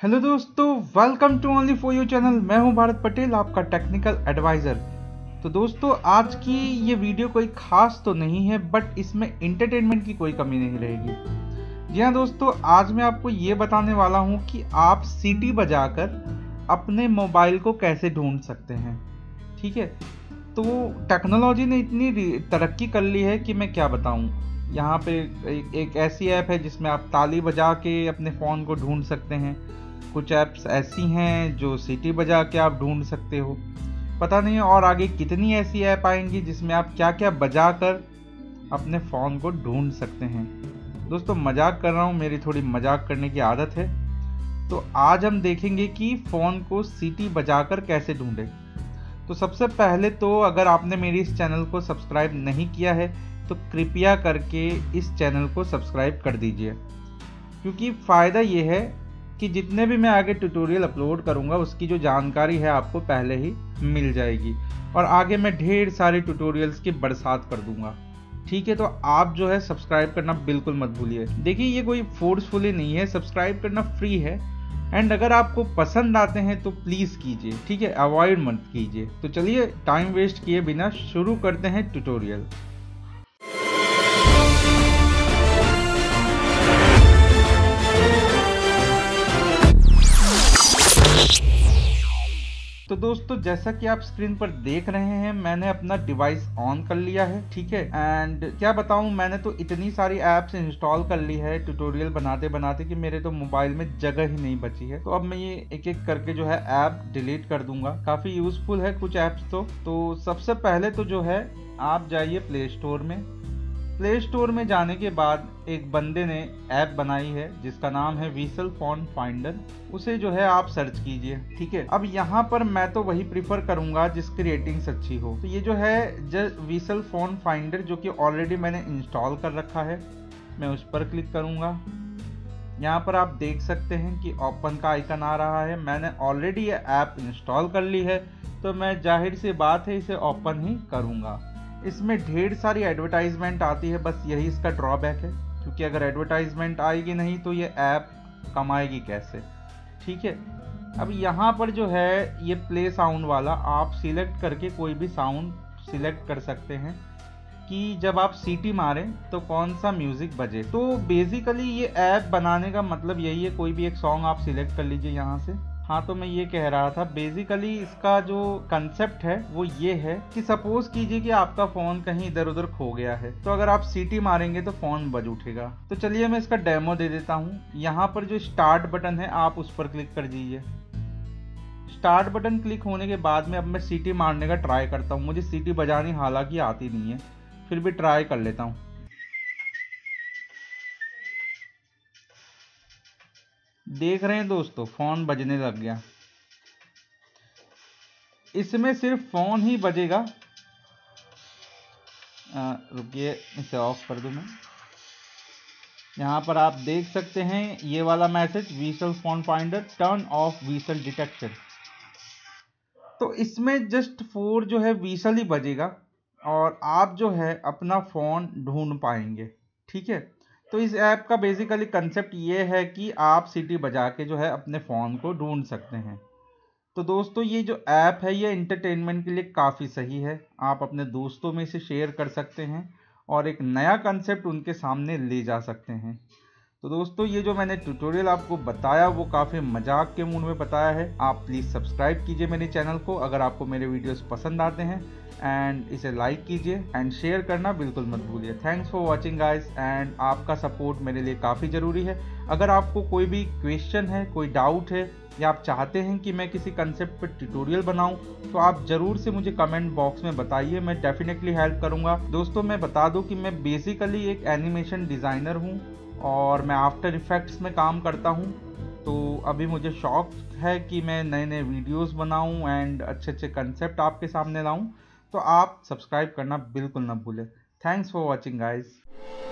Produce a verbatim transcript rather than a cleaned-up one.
Hello दोस्तों, welcome to only for you channel. मैं हूं भारत पटेल, आपका टेक्निकल एडवाइज़र। तो दोस्तों, आज की ये वीडियो कोई खास तो नहीं है, बट इसमें इंटरटेनमेंट की कोई कमी नहीं रहेगी। जी हाँ दोस्तों, आज मैं आपको ये बताने वाला हूं कि आप सीटी बजाकर अपने मोबाइल को कैसे ढूंढ सकते हैं। ठीक है, तो टेक्नोलॉजी ने इतनी तरक्की कर ली है कि मैं क्या बताऊं। यहाँ पे एक, एक ऐसी ऐप है जिसमें आप ताली बजा के अपने फ़ोन को ढूंढ सकते हैं। कुछ ऐप्स ऐसी हैं जो सीटी बजा के आप ढूंढ सकते हो। पता नहीं और आगे कितनी ऐसी ऐप आएंगी जिसमें आप क्या क्या बजा कर अपने फ़ोन को ढूंढ सकते हैं। दोस्तों, मजाक कर रहा हूँ, मेरी थोड़ी मजाक करने की आदत है। तो आज हम देखेंगे कि फ़ोन को सीटी बजाकर कैसे ढूंढें। तो सबसे पहले तो अगर आपने मेरी इस चैनल को सब्सक्राइब नहीं किया है तो कृपया करके इस चैनल को सब्सक्राइब कर दीजिए, क्योंकि फ़ायदा ये है कि जितने भी मैं आगे ट्यूटोरियल अपलोड करूंगा उसकी जो जानकारी है आपको पहले ही मिल जाएगी, और आगे मैं ढेर सारे ट्यूटोरियल्स की बरसात कर दूंगा। ठीक है, तो आप जो है सब्सक्राइब करना बिल्कुल मत भूलिए। देखिए, ये कोई फोर्सफुली नहीं है, सब्सक्राइब करना फ्री है। एंड अगर आपको पसंद आते हैं तो प्लीज़ कीजिए, ठीक है, अवॉइड मत कीजिए। तो चलिए टाइम वेस्ट किए बिना शुरू करते हैं ट्यूटोरियल। तो दोस्तों, जैसा कि आप स्क्रीन पर देख रहे हैं, मैंने अपना डिवाइस ऑन कर लिया है। ठीक है, एंड क्या बताऊं, मैंने तो इतनी सारी ऐप्स इंस्टॉल कर ली है ट्यूटोरियल बनाते बनाते कि मेरे तो मोबाइल में जगह ही नहीं बची है। तो अब मैं ये एक एक करके जो है ऐप डिलीट कर दूंगा। काफ़ी यूजफुल है कुछ ऐप्स तो तो सबसे पहले तो जो है आप जाइए प्ले स्टोर में। प्ले स्टोर में जाने के बाद एक बंदे ने ऐप बनाई है जिसका नाम है व्हीसल फोन फाइंडर। उसे जो है आप सर्च कीजिए। ठीक है, अब यहाँ पर मैं तो वही प्रीफर करूँगा जिसकी रेटिंग्स अच्छी हो। तो ये जो है जस्ट व्हीसल फोन फाइंडर, जो कि ऑलरेडी मैंने इंस्टॉल कर रखा है, मैं उस पर क्लिक करूँगा। यहाँ पर आप देख सकते हैं कि ओपन का आइकन आ रहा है। मैंने ऑलरेडी ये ऐप इंस्टॉल कर ली है, तो मैं जाहिर सी बात है इसे ओपन ही करूँगा। इसमें ढेर सारी एडवर्टाइजमेंट आती है, बस यही इसका ड्रॉबैक है, क्योंकि अगर एडवर्टाइजमेंट आएगी नहीं तो ये ऐप कमाएगी कैसे। ठीक है, अब यहाँ पर जो है ये प्ले साउंड वाला आप सिलेक्ट करके कोई भी साउंड सिलेक्ट कर सकते हैं कि जब आप सीटी मारें तो कौन सा म्यूज़िक बजे। तो बेसिकली ये ऐप बनाने का मतलब यही है, कोई भी एक सॉन्ग आप सिलेक्ट कर लीजिए यहाँ से। हाँ, तो मैं ये कह रहा था, बेसिकली इसका जो कंसेप्ट है वो ये है कि सपोज कीजिए कि आपका फ़ोन कहीं इधर उधर खो गया है, तो अगर आप सीटी मारेंगे तो फ़ोन बज उठेगा। तो चलिए मैं इसका डेमो दे देता हूँ। यहाँ पर जो स्टार्ट बटन है आप उस पर क्लिक कर दीजिए। स्टार्ट बटन क्लिक होने के बाद में अब मैं सीटी मारने का ट्राई करता हूँ। मुझे सीटी बजानी हालांकि आती नहीं है, फिर भी ट्राई कर लेता हूँ। देख रहे हैं दोस्तों, फ़ोन बजने लग गया। इसमें सिर्फ फ़ोन ही बजेगा। रुकिए, इसे ऑफ कर दूं मैं। यहाँ पर आप देख सकते हैं ये वाला message, whistle phone finder turn off whistle detection. तो इसमें जस्ट फोर जो है व्हीसल ही बजेगा और आप जो है अपना फ़ोन ढूंढ पाएंगे। ठीक है, तो इस ऐप का बेसिकली कंसेप्ट ये है कि आप सीटी बजा के जो है अपने फ़ोन को ढूंढ सकते हैं। तो दोस्तों, ये जो ऐप है ये एंटरटेनमेंट के लिए काफ़ी सही है। आप अपने दोस्तों में इसे शेयर कर सकते हैं और एक नया कंसेप्ट उनके सामने ले जा सकते हैं। तो दोस्तों, ये जो मैंने ट्यूटोरियल आपको बताया वो काफ़ी मजाक के मूड में बताया है। आप प्लीज़ सब्सक्राइब कीजिए मेरे चैनल को अगर आपको मेरे वीडियोस पसंद आते हैं, एंड इसे लाइक कीजिए एंड शेयर करना बिल्कुल मत भूलिए। Thanks for watching guys, and आपका सपोर्ट मेरे लिए काफ़ी ज़रूरी है। अगर आपको कोई भी क्वेश्चन है, कोई डाउट है, या आप चाहते हैं कि मैं किसी कंसेप्ट पर ट्यूटोरियल बनाऊं, तो आप ज़रूर से मुझे कमेंट बॉक्स में बताइए, मैं डेफिनेटली हेल्प करूंगा। दोस्तों, मैं बता दूं कि मैं बेसिकली एक एनिमेशन डिज़ाइनर हूं और मैं आफ्टर इफ़ेक्ट्स में काम करता हूं। तो अभी मुझे शौक है कि मैं नए नए वीडियोस बनाऊं एंड अच्छे अच्छे कंसेप्ट आपके सामने लाऊं। तो आप सब्सक्राइब करना बिल्कुल ना भूलें। Thanks for watching guys.